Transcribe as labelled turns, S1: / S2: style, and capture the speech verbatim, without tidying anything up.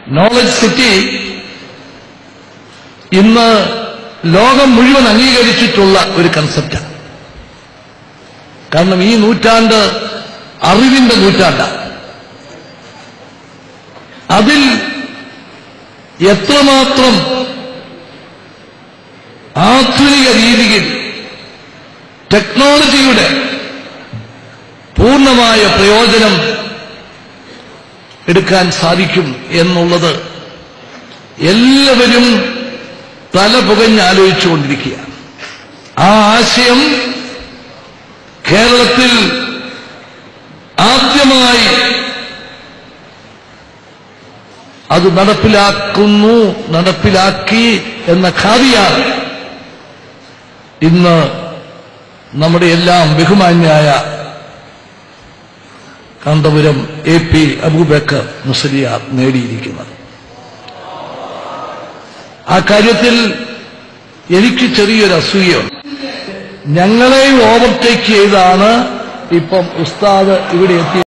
S1: Knowledge city ഇന്ന് ലോകം മുഴുവൻ അംഗീകരിച്ചിട്ടുള്ള ഒരു കൺസെപ്റ്റാണ്. കാരണം ഈ നൂറ്റാണ്ട് അറിവിന്റെ നൂറ്റാണ്ടാണ്. അതിൽ എത്രമാത്രം ആധുനിക രീതിയിൽ ടെക്നോളജിയുടെ പൂർണ്ണമായ പ്രയോജനം എടുക്കാൻ സാധിക്കും എന്നുള്ളത് എല്ലാവരും തല പുകഞ്ഞ് ആലോചിച്ചുകൊണ്ടിരിക്കുകയാണ്. ആ ആശയം കേരളത്തിൽ ആദ്യമായി അത് നടപ്പിലാക്കുന്നു, നടപ്പിലാക്കി എന്ന ഖാദിയാണ് ഇന്ന് നമ്മുടെ എല്ലാം ബഹുമാന്യായ കാന്തപുരം എ പി അബൂബക്കർ മുസ്ലിയാർ നേടിയിരിക്കുന്നത്. ആ കാര്യത്തിൽ എനിക്ക് ചെറിയൊരു അസൂയയുണ്ട്. ഞങ്ങളെയും ഓവർടേക്ക് ചെയ്താണ് ഇപ്പം ഉസ്താദ് ഇവിടെ എത്തി.